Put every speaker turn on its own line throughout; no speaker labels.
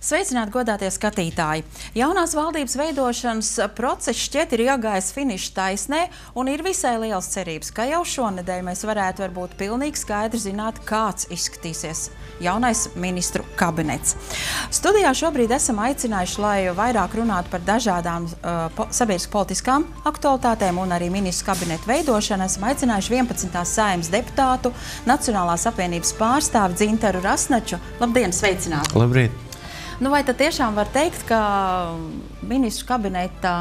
Sveicināti, godātie skatītāji! Jaunās valdības veidošanas process šķiet ir iegājis finiša taisnē, un ir visai liels cerības, ka jau šonedēļ mēs varētu varbūt pilnīgi skaidri zināt, kāds izskatīsies jaunais ministru kabinets. Studijā šobrīd esam aicinājuši, lai vairāk runātu par dažādām sabiedrisko-politiskām aktualitātēm un arī ministru kabinetu veidošanu. Esam aicinājuši 11. Saeimas deputātu, Nacionālās apvienības pārstāvi Dzintaru Rasnaču. Labdien, sveicināti!
Labrīt!
Nu, vai tad tiešām var teikt, ka ministru kabineta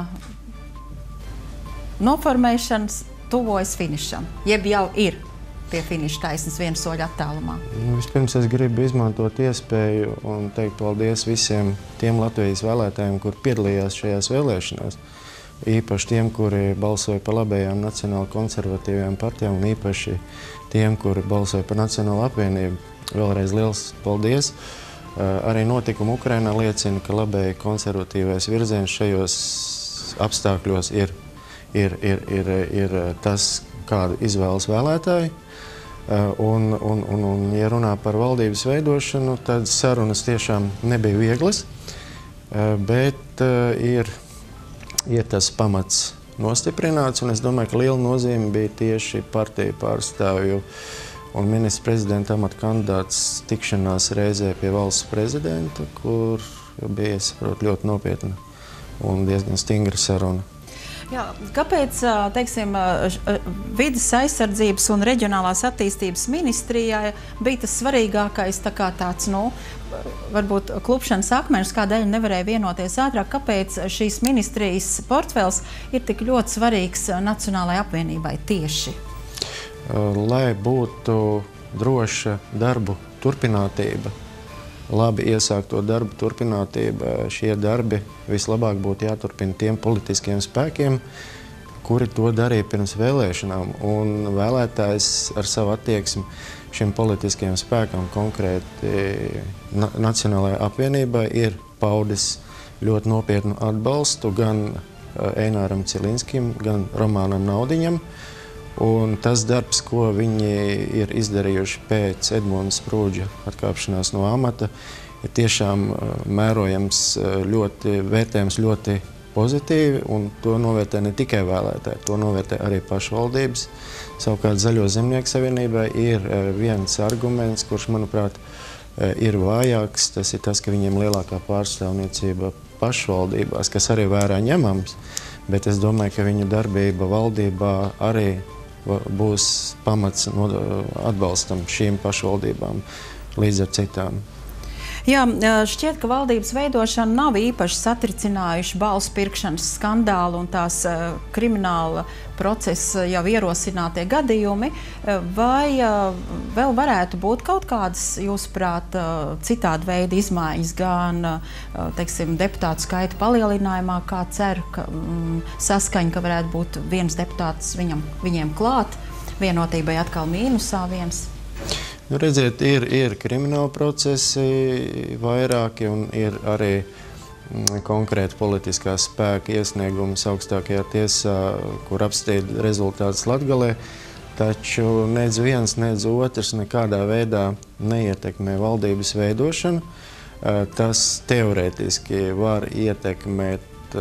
noformēšanas tuvojas finišam, jeb jau ir pie finiša taisnes viena soļa attālumā?
Vispirms es gribu izmantot iespēju un teikt paldies visiem tiem Latvijas vēlētājiem, kur piedalījās šajās vēlēšanās. Īpaši tiem, kuri balsoja par labējām nacionāli konservatīvajām partijām, un īpaši tiem, kuri balsoja par Nacionālo apvienību. Vēlreiz liels paldies! Arī notikumi Ukrainā liecina, ka labēji konservatīvais virziens šajos apstākļos ir tas, kādu izvēlas vēlētāji. Un, ja runā par valdības veidošanu, tad sarunas tiešām nebija vieglas, bet ir tas pamats nostiprināts, un es domāju, ka liela nozīme bija tieši partiju pārstāvju un ministra prezidenta amata kandidāts tikšanās reizē pie valsts prezidenta, kur bija, es saprotu, ļoti nopietna un diezgan stingra saruna.
Jā, kāpēc, teiksim, vides aizsardzības un reģionālās attīstības ministrijai bija tas svarīgākais tāds, varbūt klupšanas akmenis, kādēļ nevarēja vienoties ātrāk, kāpēc šīs ministrijas portfels ir tik ļoti svarīgs Nacionālajai apvienībai tieši?
Lai būtu droša darbu turpinātība, labi iesākto darbu turpinātība, šie darbi vislabāk būtu jāturpina tiem politiskiem spēkiem, kuri to darīja pirms vēlēšanām. Un vēlētājs ar savu attieksmi šiem politiskiem spēkam, konkrēti Nacionālajai apvienībai, ir paudis ļoti nopietnu atbalstu gan Eināram Cilinskim, gan Romānam Naudiņam. Un tas darbs, ko viņi ir izdarījuši pēc Edmunda Sprūdža atkāpšanās no amata, ir tiešām mērojams, vērtējams ļoti pozitīvi, un to novērtē ne tikai vēlētāji, to novērtē arī pašvaldības. Savukārt Zaļo zemnieku savienībai ir viens arguments, kurš, manuprāt, ir vājāks. Tas ir tas, ka viņiem lielākā pārstāvniecība pašvaldībās, kas arī vērā ņemams, bet es domāju, ka viņu darbība valdībā arī būs pamats atbalstam šīm pašvaldībām līdz ar citām.
Jā, šķiet, ka valdības veidošana nav īpaši satricinājuši balsu pirkšanas skandālu un tās krimināla procesa jau ierosinātie gadījumi. Vai vēl varētu būt kaut kādas, jūsuprāt, citāda veida izmaiņas gan, teiksim, deputātu skaita palielinājumā, kā cer, ka saskaņa, ka varētu būt viens deputāts viņiem klāt, vienotībai atkal mīnusā viens?
Nu, redziet, ir krimināli procesi vairāki un ir arī konkrēti politiskā spēka iesniegums augstākajā tiesā, kur apstrīd rezultātus Latgalē, taču nedz viens, nedz otrs nekādā veidā neietekmē valdības veidošanu. Tas teorētiski var ietekmēt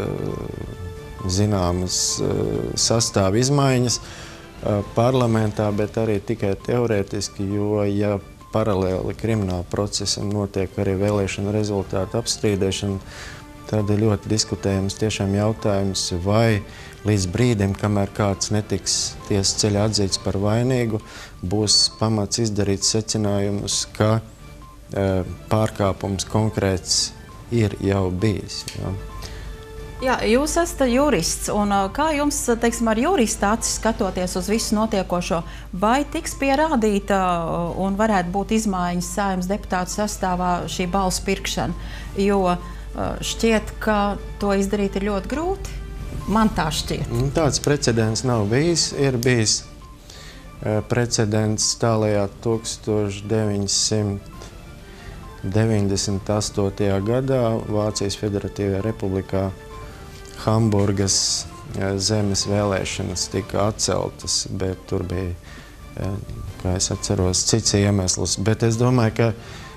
zināmas sastāva izmaiņas parlamentā, bet arī tikai teorētiski, jo, ja paralēli krimināla procesam notiek arī vēlēšana rezultātu apstrīdēšana, tad ir ļoti diskutējams tiešām jautājums, vai līdz brīdim, kamēr kāds netiks tiesas ceļā atzīts par vainīgu, būs pamats izdarīt secinājumus, ka pārkāpums konkrēts ir jau bijis. Ja.
Jā, jūs esat jurists, un kā jums, teiksim, ar jurista acis skatoties uz visu notiekošo, vai tiks pierādīta un varētu būt izmaiņas Saeimas deputātu sastāvā šī balsu pirkšana? Jo šķiet, ka to izdarīt ir ļoti grūti. Man tā šķiet.
Tāds precedents nav bijis. Ir bijis precedents tālajā 1998. gadā Vācijas Federatīvajā republikā Hamburgas zemes vēlēšanas tika atceltas, bet tur bija, kā es atceros, cits iemesls. Bet es domāju, ka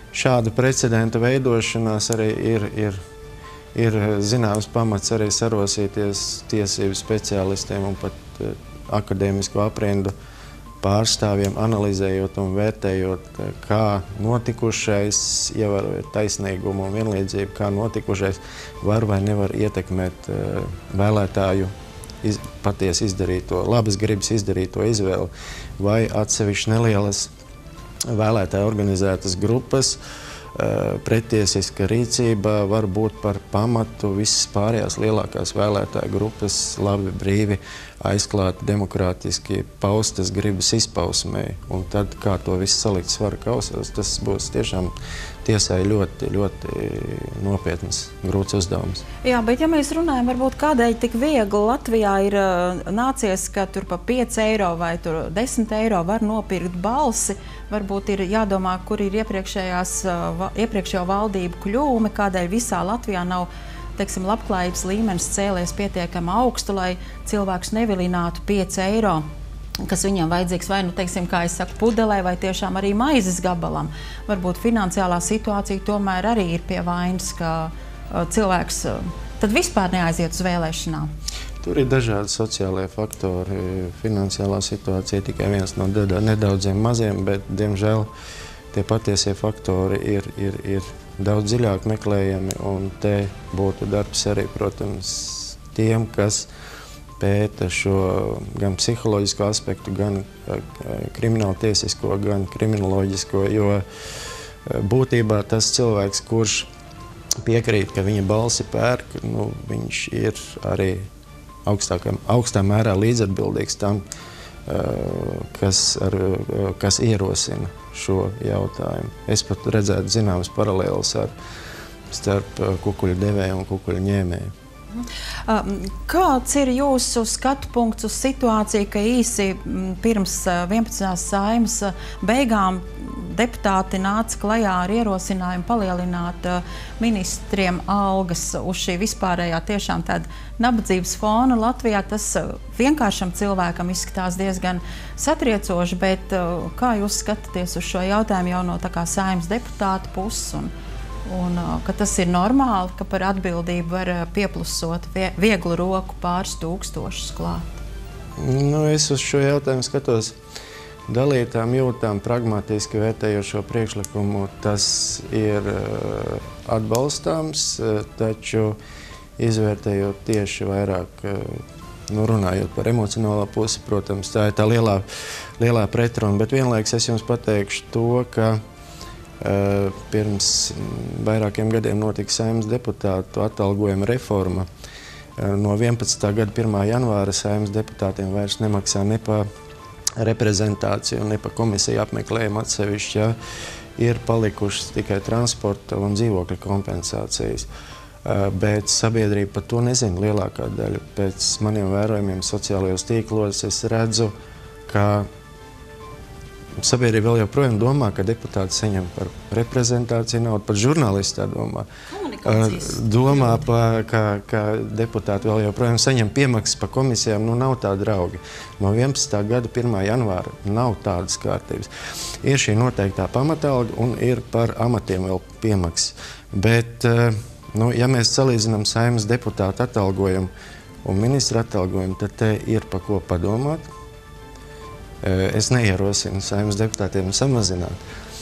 šāda precedenta veidošanās arī ir zināms pamats arī sarosīties tiesību speciālistiem un pat akadēmisko aprindu pārstāvjiem, analizējot un vērtējot, kā notikušais, ievērojot taisnīgumu un vienlīdzību, kā notikušais var vai nevar ietekmēt vēlētāju patiesi izdarīto, labas gribas izdarīto izvēli, vai atsevišķi nelielas vēlētāju organizētas grupas, pretiesiska rīcība var būt par pamatu visas pārējās lielākās vēlētāju grupas labi, brīvi, aizklāti, demokrātiski paustas gribas izpausmē. Un tad, kā to visu salikt svara kausos, tas būs tiešām tiesai ļoti, ļoti nopietnas, grūts uzdevums.
Jā, bet ja mēs runājam, varbūt kādēļ tik viegli Latvijā ir nācies, ka tur pa 5 eiro vai tur 10 eiro var nopirkt balsi, varbūt ir jādomā, kur ir iepriekšējo valdību kļūme, kādēļ visā Latvijā nav, teiksim, labklājības līmenis cēlies pietiekami augstu, lai cilvēks nevilinātu 5 eiro, kas viņam vajadzīgs vai, nu, teiksim, kā es saku, pudelē vai tiešām arī maizes gabalam. Varbūt finansiālā situācija tomēr arī ir pie vainas, ka cilvēks tad vispār neaiziet uz vēlēšanām.
Tur ir dažādi sociālie faktori. Finansiālā situācija tikai viens no nedaudziem maziem, bet, diemžēl, tie patiesie faktori ir daudz dziļāk meklējami, un te būtu darbs arī, protams, tiem, kas pēta šo gan psiholoģisko aspektu, gan krimināltiesisko, gan kriminoloģisko, jo būtībā tas cilvēks, kurš piekrīt, ka viņa balsi pērk, nu, viņš ir arī augstā mērā līdzatbildīgs tam, kas ierosina šo jautājumu. Es pat redzētu zināmas paralēles starp kukuļu devēju un kukuļu ņēmēju.
Kāds ir jūsu skatu punkts uz situāciju, ka īsi pirms 11. Saeimas beigām deputāti nāca klajā ar ierosinājumu palielināt ministriem algas uz šī vispārējā tiešām tāda nabadzības fona Latvijā? Tas vienkāršam cilvēkam izskatās diezgan satriecoši, bet kā jūs skatāties uz šo jautājumu jau no tā kā Saeimas deputāta puses? Un ka tas ir normāli, ka par atbildību var pieplusot vieglu roku pāris tūkstošus klāt?
Nu, es uz šo jautājumu skatos dalītām jūtām, pragmatiski vērtējot šo priekšlikumu. Tas ir atbalstāms, taču izvērtējot tieši vairāk, nu, runājot par emocionālā pusi, protams, tā ir tā lielā pretruna, bet vienlaiks es jums pateikšu to, ka pirms vairākiem gadiem notika Saeimas deputātu atalgojuma reforma. No 11. gada 1. janvāra Saeimas deputātiem vairs nemaksā ne pa reprezentāciju, ne pa komisiju apmeklējumu atsevišķi, ja, ir palikušas tikai transporta un dzīvokļa kompensācijas. Bet sabiedrība par to nezina lielākā daļa. Pēc maniem vērojumiem sociālajos tīklos es redzu, ka sabiedrība vēl joprojām domā, ka deputāti saņem par reprezentāciju naudu, pat žurnālisti tā domā. Domā, ka deputāti vēl joprojām saņem piemaksas par komisijām, nu nav tā draugi. No 11. gada 1. janvāra nav tādas kārtības. Ir šī noteiktā pamatalga un ir par amatiem vēl piemaksas. Bet, nu, ja mēs salīdzinām Saeimas deputātu atalgojumu un ministra atalgojumu, tad te ir pa ko padomāt. Es neierosinu Saeimas deputātiem samazināt,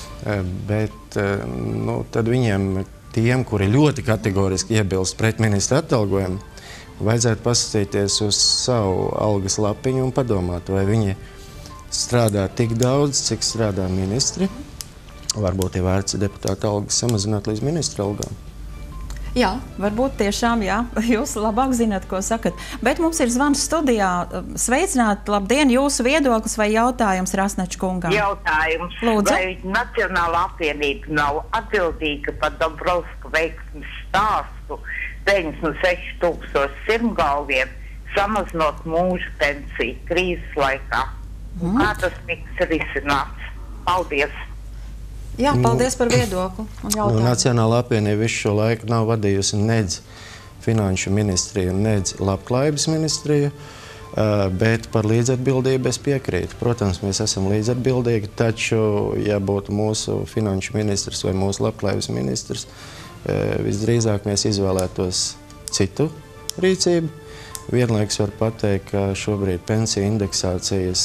bet nu, tad viņiem, tiem, kuri ļoti kategoriski iebilst pret ministra atalgojumu, vajadzētu paskatīties uz savu algas lapiņu un padomāt, vai viņi strādā tik daudz, cik strādā ministri. Varbūt ir vērts deputāta algas samazināt līdz ministra algām.
Jā, varbūt tiešām, jā, jūs labāk zināt, ko sakat. Bet mums ir zvans studijā. Sveicināt, labdien, jūsu viedoklis vai jautājums Rasnača kungam?
Jautājums.
Lūdzu.
Vai Nacionālā apvienība nav atbildīga par Dombrovska veiksmes stāstu peļņas no 6000 sirmgalviem, samazinot mūža pensiju krīzes laikā? Kā tas tiks risināts? Paldies!
Jā, paldies par viedokli un jautājumu.
Nacionālā apvienība visu šo laiku nav vadījusi nedz finanšu ministriju, nedz labklājības ministriju. Bet par līdzatbildību es piekrītu. Protams, mēs esam līdzatbildīgi, taču, ja būtu mūsu finanšu ministrs vai mūsu labklājības ministrs, visdrīzāk mēs izvēlētos citu rīcību. Vienlaikus var pateikt, ka šobrīd pensiju indeksācijas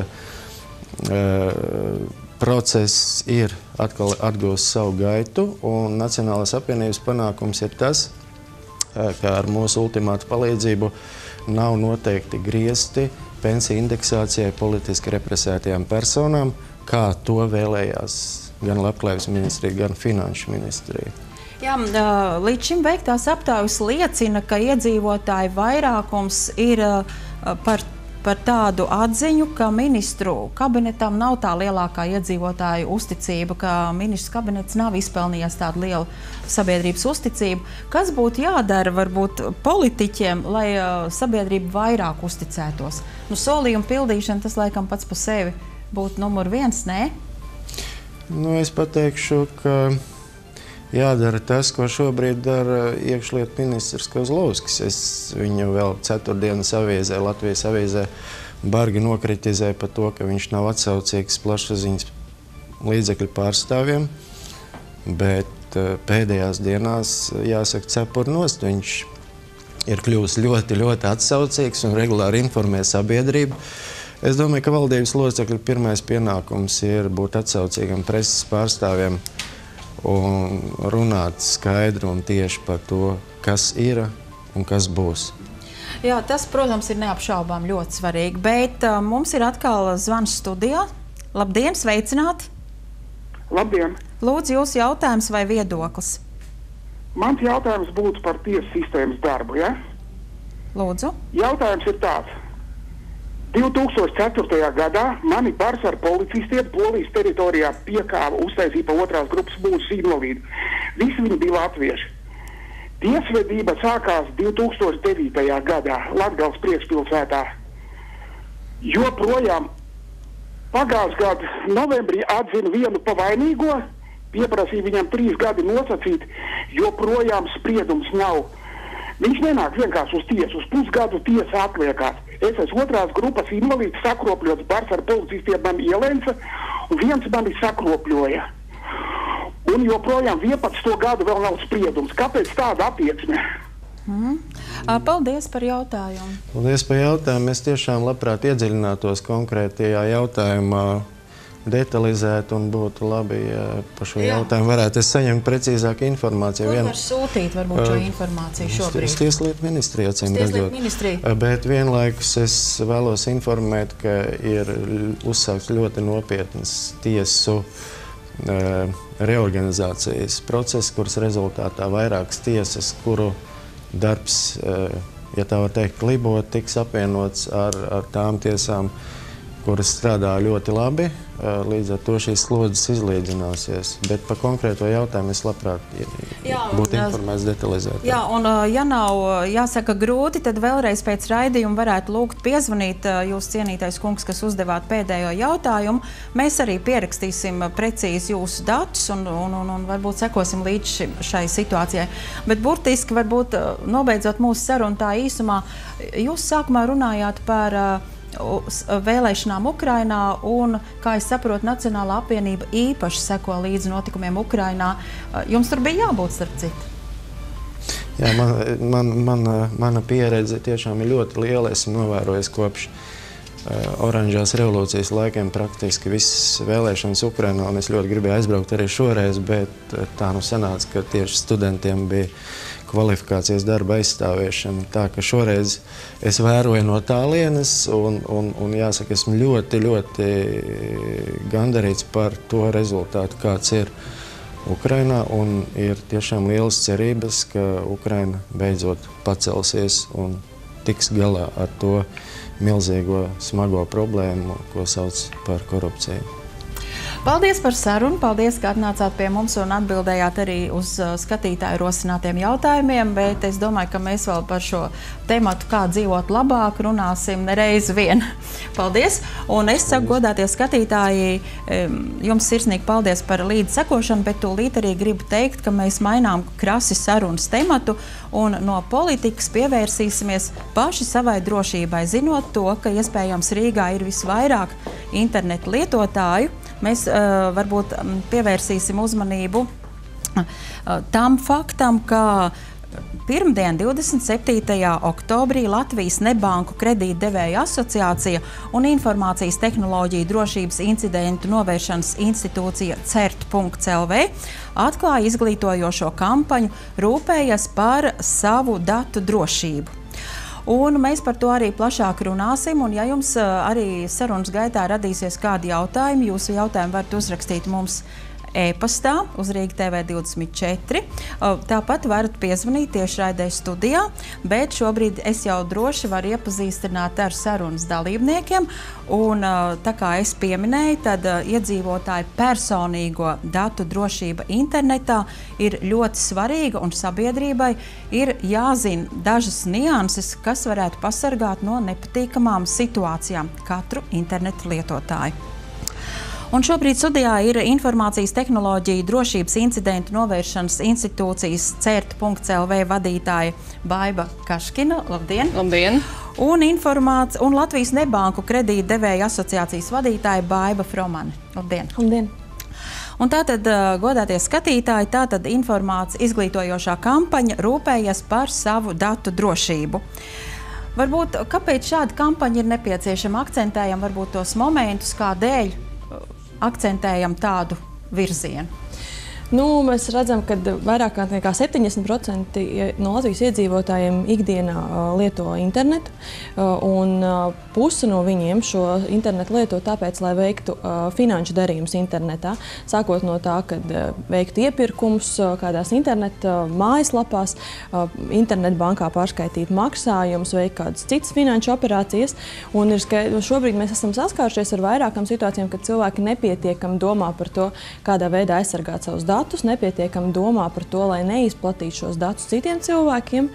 process ir atkal atgūst savu gaitu, un Nacionālās apvienības panākums ir tas, ka ar mūsu ultimātu palīdzību nav noteikti griezti pensiju indeksācijai politiski represētajām personām, kā to vēlējās gan labklājības ministrija, gan finanšu ministrija.
Jā, līdz šim veiktās aptaujas liecina, ka iedzīvotāju vairākums ir par tādu atziņu, ka ministru kabinetam nav tā lielākā iedzīvotāju uzticība, ka ministrs kabinets nav izpelnījies tādu lielu sabiedrības uzticību. Kas būtu jādara varbūt politiķiem, lai sabiedrība vairāk uzticētos? Nu, solījumu pildīšana, tas laikam pats pa sevi būtu numur 1, nē?
Nu, es pateikšu, ka jādara tas, ko šobrīd dara iekšlietu ministrs Kozlovskis. Es viņu vēl ceturtdienas avīzē, Latvijas avīzē, bargi nokritizēju par to, ka viņš nav atsaucīgs plašsaziņas līdzekļu pārstāvjiem, bet pēdējās dienās, jāsaka, cepur nost. Viņš ir kļuvis ļoti, ļoti atsaucīgs un regulāri informē sabiedrību. Es domāju, ka valdības locekļu pirmais pienākums ir būt atsaucīgam preses pārstāvjiem un runāt skaidri un tieši par to, kas ir un kas būs.
Jā, tas, protams, ir neapšaubām ļoti svarīgi, bet mums ir atkal zvans studijā. Labdien, sveicināti!
Labdien!
Lūdzu, jūsu jautājums vai viedoklis?
Mans jautājums būtu par tiesu sistēmas darbu, ja?
Lūdzu.
Jautājums ir tāds. 2004. gadā mani bars ar policistiem Polijas teritorijā piekāva uztaisīja pa 2. grupas mūžas invalīdu. Visi viņi bija latvieši. Tiesvedība sākās 2009. gadā Latgales priekšpilsētā. Joprojām pagājušā gada novembrī atzina vienu pa vainīgo, pieprasīja viņam 3 gadi nosacīt, joprojām spriedums nav. Viņš nenāk vienkārši uz tiesu, uz pusgadu tiesa atliekās. Es esmu 2. grupas invalīds, sakropļots bars ar policistiem, man ielenca, un viens mani sakropļoja. Un joprojām 11. gadu vēl nav spriedums. Kāpēc tāda attieksme?
Paldies par jautājumu.
Paldies par jautājumu. Es tiešām labprāt iedziļinātos konkrētajā jautājumā detalizēt, un būtu labi, ja par šo jautājumu varētu saņemt precīzāku informāciju.
Kur var sūtīt varbūt šo informāciju šobrīd?
Tieslietu ministrija, acīm redzot. Bet vienlaikus es vēlos informēt, ka ir uzsākts ļoti nopietnas tiesu reorganizācijas process, kuras rezultātā vairākas tiesas, kuru darbs, ja tā var teikt, klibot, tiks apvienots ar tām tiesām, kuras strādā ļoti labi, līdz ar to šīs slodzes izlīdzināsies. Bet par konkrēto jautājumu es labprāt būtu informēts detalizēt.
Jā, un ja nav, jāsaka, grūti, tad vēlreiz pēc raidījuma varētu lūgt piezvanīt jūs cienītais kungs, kas uzdevāt pēdējo jautājumu. Mēs arī pierakstīsim precīzi jūsu datus un varbūt sekosim līdz šai situācijai. Bet burtiski, varbūt nobeidzot mūsu sarunu tā īsumā, jūs sākumā runājāt par vēlēšanām Ukrainā, un, kā es saprotu, Nacionālā apvienība īpaši seko līdzi notikumiem Ukrainā. Jums tur bija jābūt, starp citu?
Jā, mana pieredze tiešām ir ļoti liela. Esmu novērojis kopš oranžās revolūcijas laikiem praktiski visas vēlēšanas Ukrainā, un es ļoti gribēju aizbraukt arī šoreiz, bet tā nu sanāca, ka tieši studentiem bija kvalifikācijas darba aizstāviešana. Tā ka šoreiz es vēroju no tālienes un jāsaka, esmu ļoti, ļoti gandarīts par to rezultātu, kāds ir Ukrainā, un ir tiešām lielas cerības, ka Ukraina beidzot pacelsies un tiks galā ar to milzīgo, smago problēmu, ko sauc par korupciju.
Paldies par sarunu, paldies, ka atnācāt pie mums un atbildējāt arī uz skatītāju rosinātiem jautājumiem, bet es domāju, ka mēs vēl par šo tematu, kā dzīvot labāk, runāsim nereiz vien. Paldies! Un es saku, godātie skatītāji, jums sirsnīgi paldies par līdzi sekošanu, bet tūlīt arī gribu teikt, ka mēs mainām krasi sarunas tematu un no politikas pievērsīsimies paši savai drošībai, zinot to, ka iespējams Rīgā ir visvairāk internetu lietotāju. Mēs varbūt pievērsīsim uzmanību tam faktam, ka pirmdien, 27. oktobrī, Latvijas Nebanku kredītdevēju asociācija un Informācijas tehnoloģiju drošības incidentu novēršanas institūcija CERT.lv atklāja izglītojošo kampaņu Rūpējies par savu datu drošību. Un mēs par to arī plašāk runāsim, un ja jums arī sarunas gaitā radīsies kādi jautājumi, jūsu jautājumu varat uzrakstīt mums e-pastā uz Rīga TV 24. Tāpat varat piezvanīt tiešraidē studijā, bet šobrīd es jau droši varu iepazīstināt ar sarunas dalībniekiem. Un tā kā es pieminēju, tad iedzīvotāju personīgo datu drošība internetā ir ļoti svarīga un sabiedrībai ir jāzina dažas nianses, kas varētu pasargāt no nepatīkamām situācijām katru internetu lietotāju. Un šobrīd studijā ir Informācijas tehnoloģiju drošības incidentu novēršanas institūcijas CERT.lv vadītāja Baiba Kaškina. Labdien!
Labdien!
Un Latvijas Nebanku kredītdevēju asociācijas vadītāja Baiba Fromane. Labdien!
Labdien!
Un tātad, godātie skatītāji, tātad izglītojošā kampaņa Rūpējies par savu datu drošību. Varbūt, kāpēc šāda kampaņa ir nepieciešama? Akcentējam varbūt tos momentus, kādēļ akcentējam tādu virzienu.
Mēs redzam, ka vairāk nekā 70% no Latvijas iedzīvotājiem ikdienā lieto internetu, un puse no viņiem šo internetu lieto tāpēc, lai veiktu finanšu darījumus internetā. Sākot no tā, kad veiktu iepirkumus kādās interneta mājaslapās, internetbankā pārskaitīt maksājumus, veikt kādas citas finanšu operācijas. Un šobrīd mēs esam saskārušies ar vairākām situācijām, kad cilvēki nepietiekami domā par to, kādā veidā aizsargāt savus datus, nepietiekami domā par to, lai neizplatītu šos datus citiem cilvēkiem,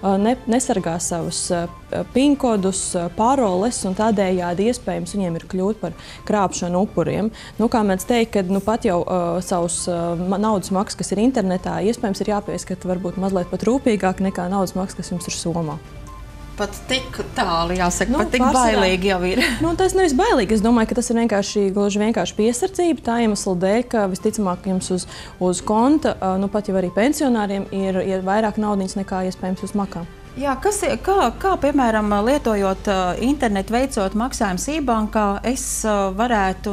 nesargā savus PIN-kodus, paroles, un tādējādi iespējams viņiem ir kļūt par krāpšanu upuriem. Kā mēs teikt, ka pat jau savus naudas maksas, kas ir internetā, iespējams ir jāpieskata varbūt mazliet pat rūpīgāk nekā naudas maksas, kas jums ir somā.
Pat tik tālu, jāsaka, pat tik bailīgi jau ir.
Tas nevis bailīgi. Es domāju, ka tas ir gluži vienkārši piesardzība. Tā iemesla dēļ, ka visticamāk jums uz konta, pat jau arī pensionāriem, ir vairāk naudiņas nekā iespējams uz makām.
Jā, kā piemēram, lietojot internetu, veicot maksājumus e-bankā, es varētu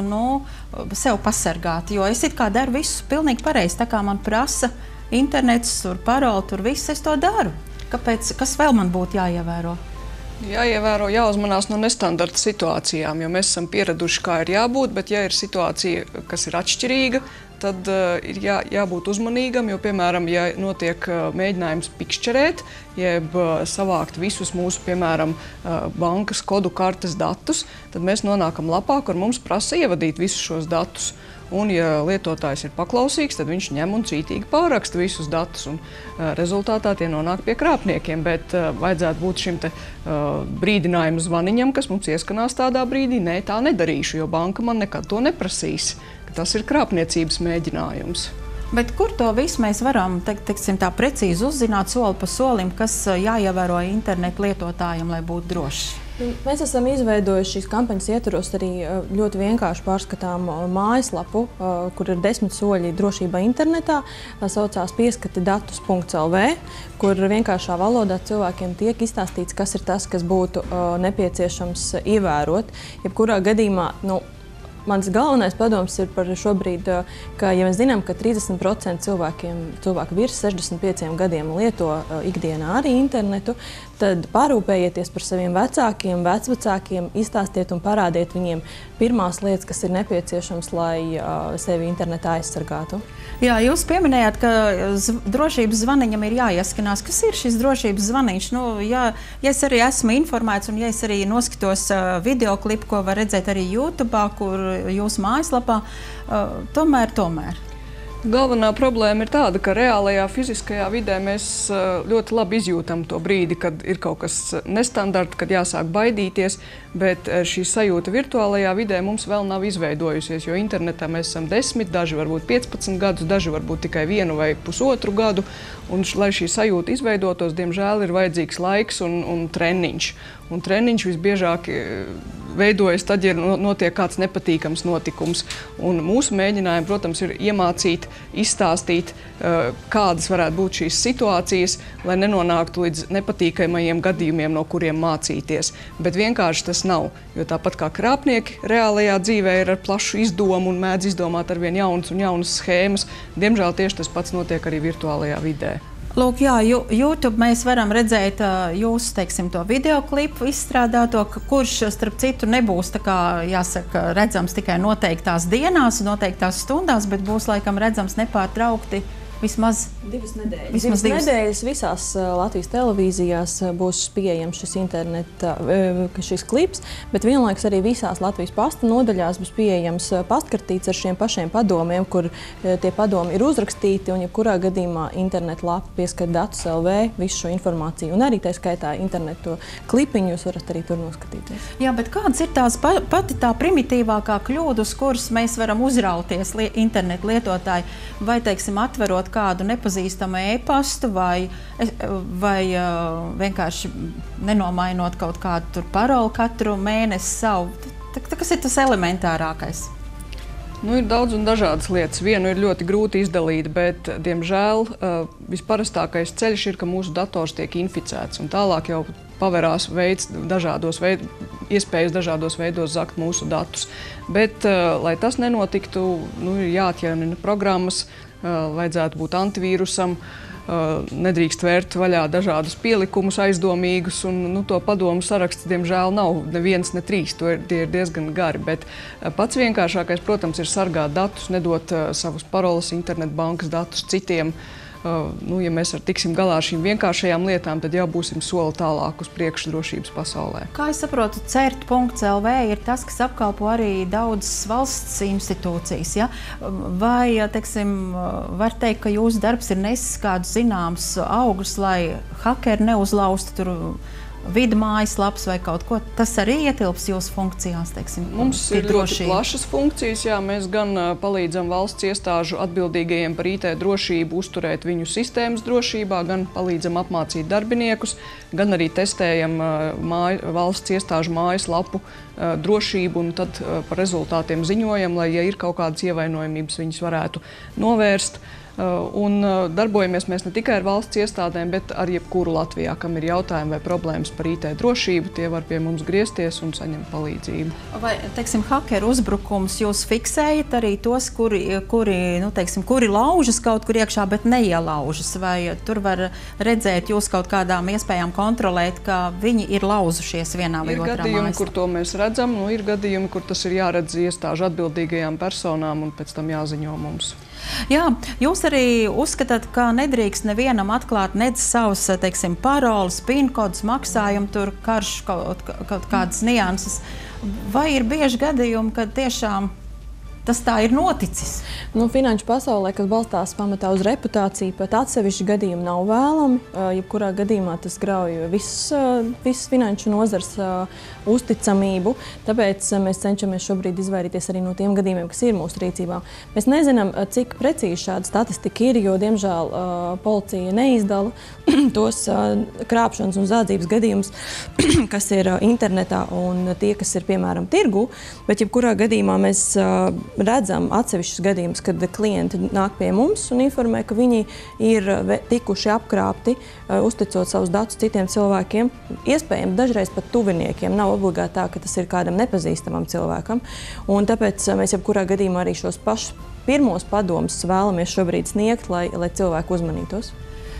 sev pasargāt, jo es it kā daru visu pilnīgi pareizi. Tā kā man prasa internets, tur paroli, tur viss, es to daru. Kāpēc, kas vēl man būtu jāievēro?
Jāievēro, jāuzmanās no nestandarta situācijām, jo mēs esam pieraduši, kā ir jābūt, bet ja ir situācija, kas ir atšķirīga, tad ir jābūt uzmanīgam, jo, piemēram, ja notiek mēģinājums pikšķerēt, jeb savākt visus mūsu, piemēram, bankas kodu kartes datus, tad mēs nonākam lapā, kur mums prasa ievadīt visus šos datus. Un, ja lietotājs ir paklausīgs, tad viņš ņem un cītīgi pārraksta visus datus, un rezultātā tie nonāk pie krāpniekiem. Bet vajadzētu būt šim brīdinājumu zvaniņam, kas mums ieskanās tādā brīdī. Nē, tā nedarīšu, jo banka man nekad to neprasīs. Tas ir krāpniecības mēģinājums.
Bet kur to visu mēs varam, teiksim, tā precīzi uzzināt soli pa solim, kas jāievēro internetu lietotājiem, lai būtu droši?
Mēs esam izveidojuši šīs kampaņas ietvaros arī ļoti vienkārši pārskatām mājaslapu, kur ir 10 soļi drošībai internetā. Tā saucās pieskatidatus.lv, kur vienkāršā valodā cilvēkiem tiek izstāstīts, kas ir tas, kas būtu nepieciešams ievērot. Jebkurā gadījumā, mans galvenais padoms ir par šobrīd, ka, ja mēs zinām, ka 30% cilvēku virs 65 gadiem lieto ikdienā arī internetu, tad parūpējieties par saviem vecākiem, vecvecākiem, izstāstiet un parādiet viņiem pirmās lietas, kas ir nepieciešams, lai sevi internetā aizsargātu.
Jā, jūs pieminējāt, ka drošības zvaniņam ir jāieskanās. Kas ir šis drošības zvaniņš? Nu, ja es arī esmu informēts un ja es arī noskatos videoklipu, ko var redzēt arī YouTube, kur jūsu mājaslapā, tomēr.
Galvenā problēma ir tāda, ka reālajā fiziskajā vidē mēs ļoti labi izjūtam to brīdi, kad ir kaut kas nestandarta, kad jāsāk baidīties, bet šī sajūta virtuālajā vidē mums vēl nav izveidojusies, jo internetā mēs esam 10, daži varbūt 15 gadus, daži varbūt tikai 1 vai pusotru gadu, un lai šī sajūta izveidotos, diemžēl ir vajadzīgs laiks un treniņš. Un treniņš visbiežāk veidojas tad, ja notiek kāds nepatīkams notikums. Un mūsu mēģinājumi, protams, ir iemācīt, izstāstīt, kādas varētu būt šīs situācijas, lai nenonāktu līdz nepatīkamajiem gadījumiem, no kuriem mācīties. Bet vienkārši tas nav, jo tāpat kā krāpnieki reālajā dzīvē ir ar plašu izdomu un mēdz izdomāt arvien jaunas schēmas, diemžēl tieši tas pats notiek arī virtuālajā vidē.
Lūk, jā, YouTube mēs varam redzēt jūsu, teiksim, to videoklipu izstrādāto, kurš, starp citu, nebūs tā kā, jāsaka, redzams tikai noteiktās dienās, noteiktās stundās, bet būs laikam redzams nepārtraukti vismaz
2 nedēļas.
Vismaz 2
nedēļas visās Latvijas televīzijās būs pieejams šis klips, bet vienlaikus arī visās Latvijas pasta nodaļās būs pieejams pastkartīts ar šiem pašiem padomiem, kur tie padomi ir uzrakstīti, un jebkurā gadījumā internetu lapa pieskat datus LV visu šo informāciju, un arī tā skaitā internetu klipiņu jūs varat arī tur noskatīties.
Jā, bet kādas ir tās pati tā primitīvākā kļūda, uz kuras mēs varam uzrauties internetu lietotāji, vai, teiksim, atverot kādu nepazīstamu e-pastu vai vienkārši nenomainot kaut kādu tur paroli katru mēnesi savu. Kas ir tas elementārākais?
Nu, ir daudz un dažādas lietas. Vienu ir ļoti grūti izdalīt, bet, diemžēl, visparastākais ceļš ir, ka mūsu dators tiek inficēts, un tālāk jau paverās iespējas dažādos veidos zakt mūsu datus. Bet, lai tas nenotiktu, ir jāatjaunina programmas, vajadzētu būt antivīrusam, nedrīkst vērt vaļā dažādus pielikumus aizdomīgus, un to padomu saraksts, diemžēl, nav neviens, ne 3, tie ir diezgan gari, bet pats vienkāršākais, protams, ir sargāt datus, nedot savus paroles, internetbankas datus citiem. Ja mēs tiksim galā ar šīm vienkāršajām lietām, tad jau būsim soli tālāk uz priekšu drošības pasaulē.
Kā es saprotu, CERT.LV ir tas, kas apkalpo arī daudzas valsts institūcijas. Ja? Vai, teiksim, var teikt, ka jūsu darbs ir nesis kādus zināms augļus, lai hakeri neuzlaustu tur vidu mājaslaps vai kaut ko? Tas arī ietilps jūsu funkcijās, teiksim?
Mums ir ļoti plašas funkcijas, jā. Mēs gan palīdzam valsts iestāžu atbildīgajiem par IT drošību uzturēt viņu sistēmas drošībā, gan palīdzam apmācīt darbiniekus, gan arī testējam valsts iestāžu mājaslapu drošību un tad par rezultātiem ziņojam, lai, ja ir kaut kādas ievainojamības, viņas varētu novērst. Un darbojamies mēs ne tikai ar valsts iestādēm, bet ar jebkuru Latvijā, kam ir jautājumi vai problēmas par IT drošību, tie var pie mums griezties un saņemt palīdzību.
Vai, teiksim, hakeru uzbrukums jūs fiksējat arī tos, kuri laužas kaut kur iekšā, bet neielaužas? Vai tur var redzēt jūs kaut kādām iespējām kontrolēt, ka viņi ir lauzušies vienā vai otrā
mājaslapā? Ir gadījumi, kur to mēs redzam, ir gadījumi, kur tas ir jāredz iestāžu atbildīgajām personām un pēc tam jāziņo mums.
Jā, jūs arī uzskatāt, ka nedrīkst nevienam atklāt nedz savus, teiksim, paroles, PIN-kodus, maksājumu, tur karš kaut kādas nianses. Vai ir bieži gadījumi, kad tiešām tas tā ir noticis?
Finanšu pasaulē, kas balstās pamatā uz reputāciju, pat atsevišķi gadījumi nav vēlami. Jebkurā gadījumā tas grauj visas finanšu nozars uzticamību. Tāpēc mēs cenšamies šobrīd izvairīties arī no tiem gadījumiem, kas ir mūsu rīcībā. Mēs nezinām, cik precīzi šāda statistika ir, jo, diemžēl, policija neizdala tos krāpšanas un zādzības gadījumus, kas ir internetā un tie, kas ir, piemēram, tirgu. Bet jebkurā gadījumā mēs redzam atsevišķus gadījumus, kad klienti nāk pie mums un informē, ka viņi ir tikuši apkrāpti, uzticot savus datus citiem cilvēkiem, iespējams dažreiz pat tuviniekiem. Nav obligāti tā, ka tas ir kādam nepazīstamam cilvēkam. Un tāpēc mēs jebkurā gadījumā arī šos pašus pirmos padomus vēlamies šobrīd sniegt, lai cilvēki uzmanītos.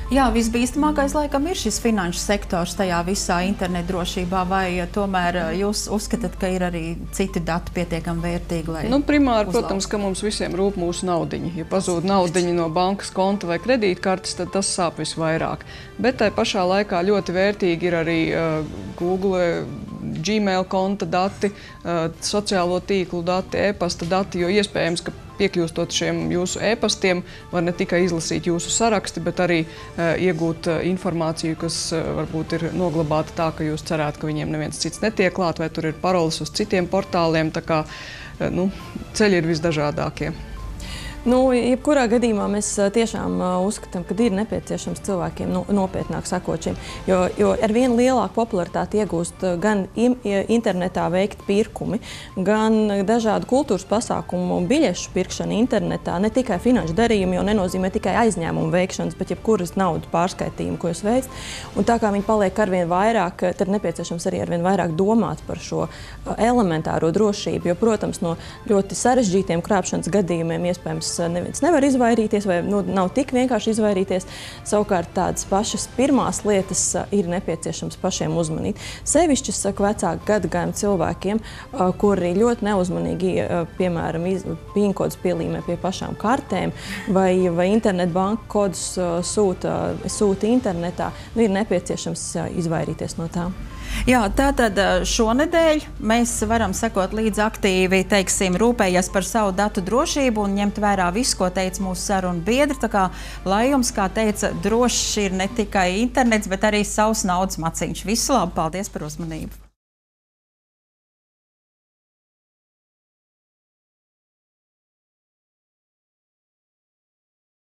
Jā, visbīstamākais laikam ir šis finanšu sektors tajā visā internetu drošībā, vai tomēr jūs uzskatāt, ka ir arī citi dati pietiekami vērtīgi, lai
primāri, protams, ka mums visiem rūp mūsu naudiņi. Ja pazūd naudiņi no bankas konta vai kredītkartes, tad tas sāp visvairāk. Bet tai pašā laikā ļoti vērtīgi ir arī Google, Gmail konta dati, sociālo tīklu dati, e-pasta dati, jo iespējams, ka piekļūstot šiem jūsu e-pastiem, var ne tikai izlasīt jūsu saraksti, bet arī iegūt informāciju, kas varbūt ir noglabāta tā, ka jūs cerētu, ka viņiem neviens cits netiek klāt, vai tur ir paroles uz citiem portāliem, tā kā ceļi ir visdažādākie.
Jebkurā gadījumā mēs tiešām uzskatām, ka ir nepieciešams cilvēkiem nopietnāk sekot šim, jo ar vien lielāku popularitāti iegūst gan internetā veikt pirkumi, gan dažādu kultūras pasākumu biļešu pirkšana internetā, ne tikai finanšu darījumi, jo nenozīmē tikai aizņēmumu veikšanas, bet jebkuras naudu pārskaitījumu, ko jūs veicat. Un tā kā viņi paliek arvien vairāk, tad nepieciešams arī arvien vairāk domāt par šo elementāro drošību, jo, protams, no ļoti sarežģītiem krāpšanas gadījumiem iespējams neviens nevar izvairīties vai nav tik vienkārši izvairīties. Savukārt tādas pašas pirmās lietas ir nepieciešams pašiem uzmanīt. Sevišķi, saka, vecāku gadagājumu cilvēkiem, kuri ļoti neuzmanīgi, piemēram, PIN-kodus pielīmē pie pašām kartēm vai internetbanku kodus sūta internetā, ir nepieciešams izvairīties no tā.
Jā, tātad šonedēļ mēs varam sekot līdz aktīvi, teiksim, rūpējies par savu datu drošību un ņemt vērā visu, ko teica mūsu sarunu biedri. Tā kā, lai jums, kā teica, drošs ir ne tikai internets, bet arī savs naudas maciņš. Visu labi, paldies par uzmanību!